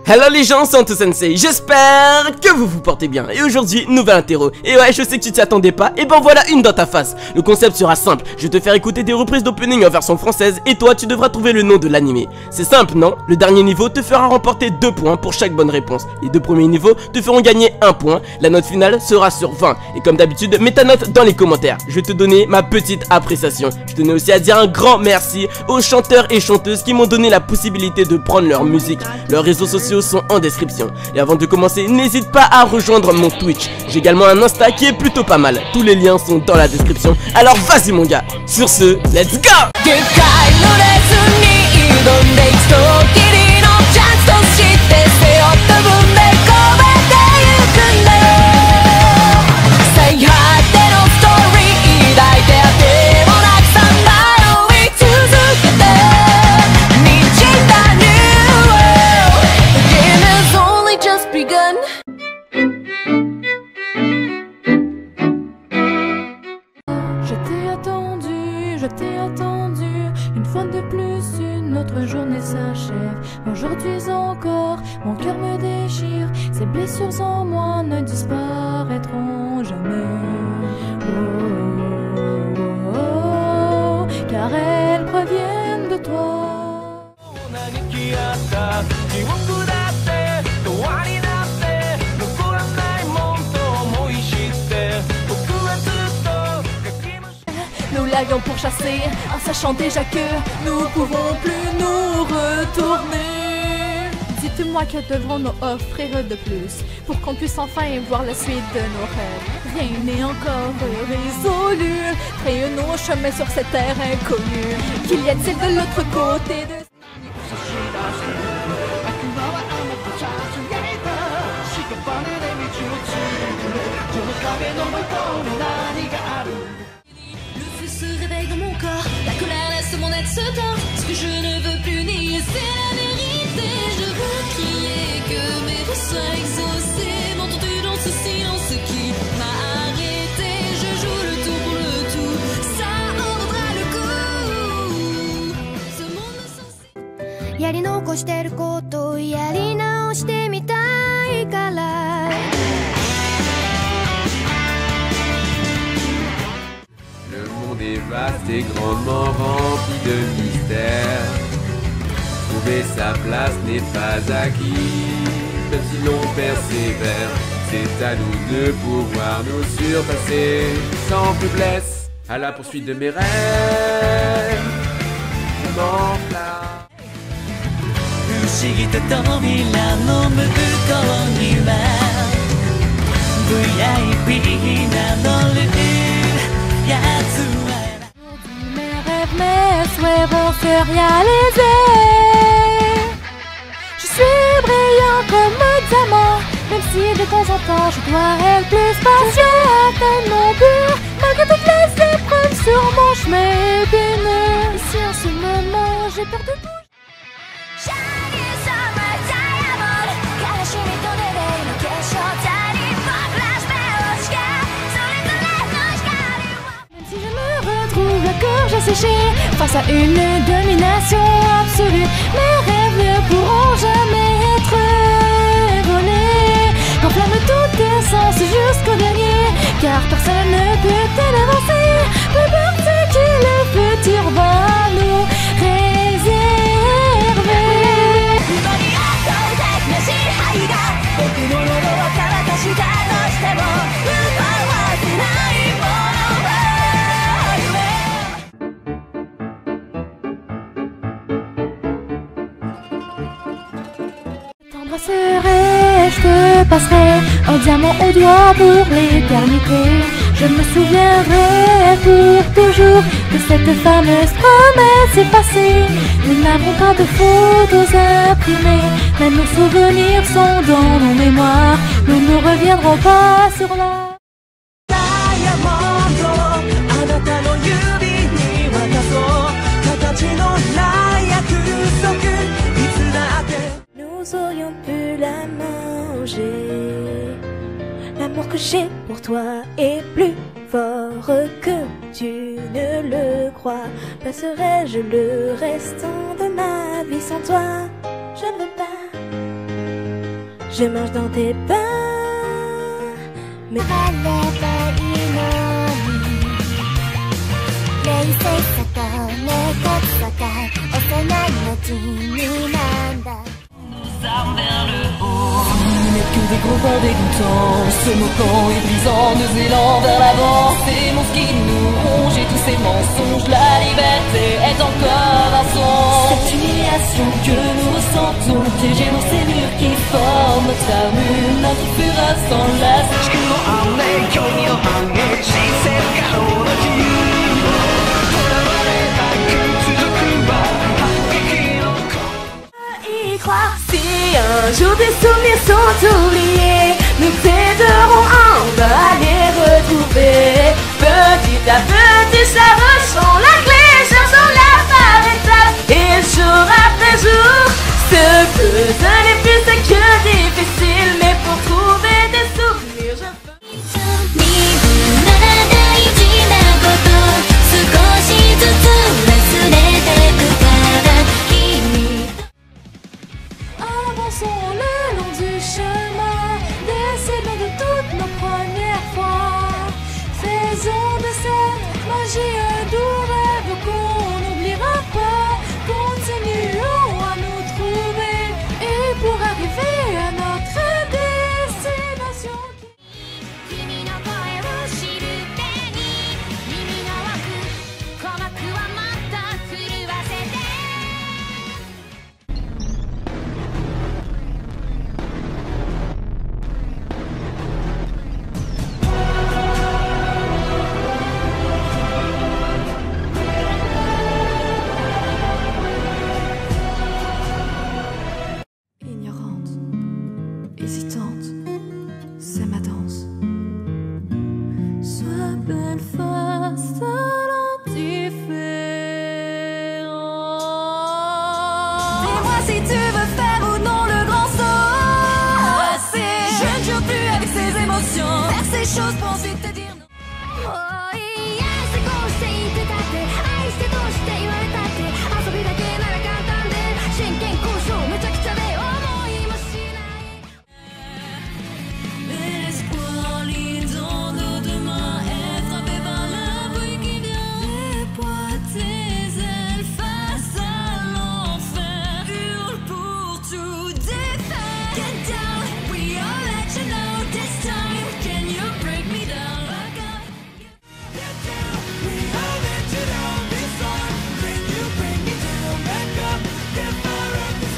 Hello les gens, c'est Anto Sensei, j'espère que vous vous portez bien. Et aujourd'hui, nouvelle interro. Et ouais, je sais que tu t'y attendais pas, et ben voilà une dans ta face. Le concept sera simple, je vais te faire écouter des reprises d'opening en version française, et toi tu devras trouver le nom de l'animé. C'est simple, non? Le dernier niveau te fera remporter 2 points pour chaque bonne réponse. Les 2 premiers niveaux te feront gagner 1 point, la note finale sera sur 20. Et comme d'habitude, mets ta note dans les commentaires. Je vais te donner ma petite appréciation. Je tenais aussi à dire un grand merci aux chanteurs et chanteuses qui m'ont donné la possibilité de prendre leur musique. Leurs réseaux sociaux sont en description. Et avant de commencer, n'hésite pas à rejoindre mon Twitch. J'ai également un Insta qui est plutôt pas mal. Tous les liens sont dans la description. Alors vas-y mon gars. Sur ce, let's go! Je t'ai attendu, une fois de plus, une autre journée s'achève. Aujourd'hui encore, mon cœur me déchire. Ces blessures en moi ne disparaîtront jamais. Oh, oh, oh, car elles proviennent de toi. Nous l'avions pourchassé en sachant déjà que nous pouvons plus nous retourner. Dites-moi que devrons-nous offrir de plus pour qu'on puisse enfin voir la suite de nos rêves. Rien n'est encore résolu. Frayons nos chemins sur cette terre inconnue. Qu'il y a-t-il de l'autre côté de... Se réveille dans mon corps, la colère laisse mon être se tord. Ce que je ne veux plus nier, c'est la vérité. Je veux crier que mes voix soient exaucées. M'entends-tu dans ce silence qui m'a arrêté? Je joue le tout pour le tout, ça en vaudra le coup. Ce monde me sent... やり残してることをやり直してみたいから。 est vaste et grandement rempli de mystères. Trouver sa place n'est pas acquis, même si l'on persévère. C'est à nous de pouvoir nous surpasser sans faiblesse. À la poursuite de mes rêves, je m'enflamme. 不思議と扉の向こうには VIP 名乗るやつは Mes rêves, mes souhaits vont se réaliser. Je suis brillant comme un diamant, même si de temps en temps je dois être plus patient. Atteindre mon but, malgré toutes les épreuves sur mon chemin épineux. Ici en ce moment j'ai peur de bouger. La gorge asséchée face à une domination absolue. Mes rêves ne pourront jamais être volés. Enflamme tout essence jusqu'au dernier, car personne ne peut t'avancer. Peu importe ce que le futur va nous réserver. Je te passerai un diamant au doigt pour l'éternité. Je me souviendrai pour toujours de cette fameuse promesse effacée. Nous n'avons pas de photos imprimées, mais nos souvenirs sont dans nos mémoires. Nous ne reviendrons pas sur la... Nous aurions pu la manger. L'amour que j'ai pour toi est plus fort que tu ne le crois. Passerai-je le restant de ma vie sans toi? Je ne veux pas Je mange dans tes pains. Mais pas les que des gros vents dégoûtants, se moquant et brisant, nous élan vers l'avant. Ces monstres qui nous rongent et tous ces mensonges, la liberté est encore un songe. Cette humiliation que nous ressentons, piégés dans ces murs qui forment notre armure, notre fureur s'enlace. Si un jour tes souvenirs sont oubliés, nous t'aiderons à les retrouver. Petit à petit, ça ressent la clé, cherchons la par étape, et jour après jour, ce que ce n'est plus c'est que difficile, mais pour trouver des souvenirs, je peux. Avançons le long du chemin, décidons de toutes nos premières fois. Faisons de cette magie un doux rêve qu'on n'oubliera pas. Continuons à nous trouver et pour arriver à notre destination. Ignorante, hésitante, c'est ma danse. Sois belle face à l'indifférent. Dis-moi si tu veux faire ou non le grand saut. Je ne jure plus avec ces émotions. Faire ces choses pour ensuite te dire non. L'espoir lit dans nos deux mains, est frappé par la bruit qui vient. Déploie tes ailes face à l'enfer, hurle pour tout défaire. Get down, we all let you know this time. Can you break me down? Get down, we all let you know this time. Can you break me down? Back up, get far up the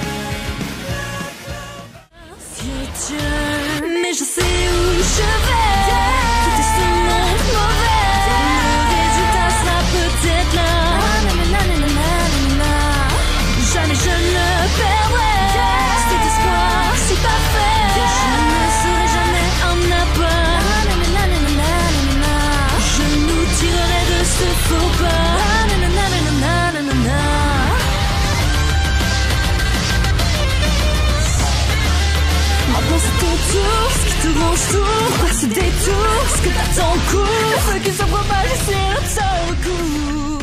sky. Mais je sais où je vais. Tout est seulement mauvais. Le résultat sera peut-être là. Jamais je ne perdrai cet espoir si parfait. Je ne serai jamais un abat. Je nous tirerai de ce faux pas. Maintenant c'est ton tour, ce qui te range tout. Quoi ce détour, ce que t'attends en cours. Ce qui se propage ici, ça recourt.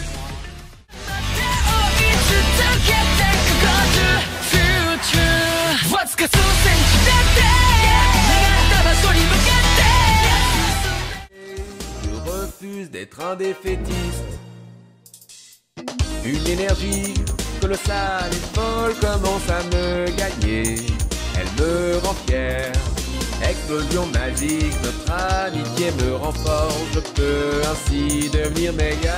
Je refuse d'être un défaitiste. Une énergie colossale et folle commence à me gagner. Elle me rend fier. Explosion magique, notre amitié me renforce. Je peux ainsi devenir meilleur.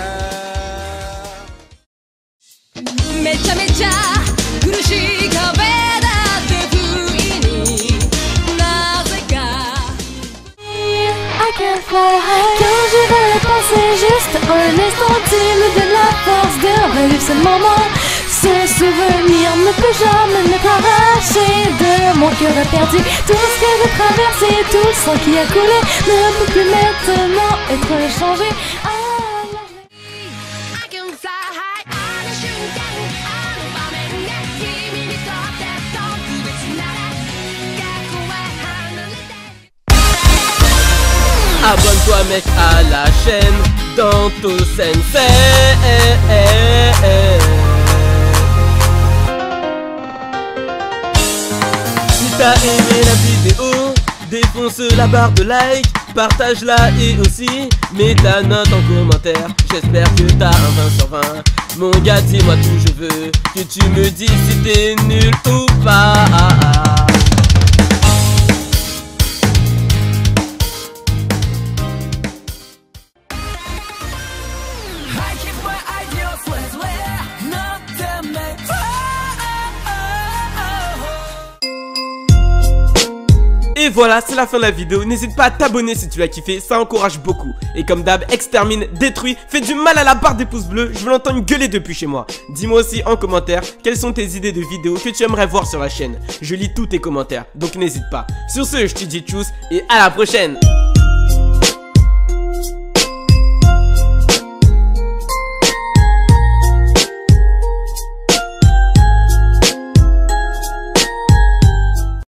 めちゃめちゃ苦しい壁だって不意になぜか I can fly high. Quand je vais le penser juste un instant, tu me donnes la force de revivre ce moment. Ce souvenir ne peut jamais m'être arraché de mon cœur perdu. Tout ce que j'ai traversé, tout le sang qui a coulé ne peut plus maintenant être changé. I can fly high あの瞬間あの場面が君にとって特別なら過去は離れて Abonne-toi mec à la chaîne Danto Sensei. t'as aimé la vidéo, défonce la barre de like, partage-la et aussi mets ta note en commentaire. J'espère que t'as un 20 sur 20. Mon gars, dis-moi tout, je veux que tu me dises si t'es nul ou pas. Et voilà, c'est la fin de la vidéo. N'hésite pas à t'abonner si tu l'as kiffé, ça encourage beaucoup. Et comme d'hab, extermine, détruis, fais du mal à la barre des pouces bleus. Je veux l'entendre gueuler depuis chez moi. Dis-moi aussi en commentaire quelles sont tes idées de vidéos que tu aimerais voir sur la chaîne. Je lis tous tes commentaires, donc n'hésite pas. Sur ce, je te dis tchuss et à la prochaine.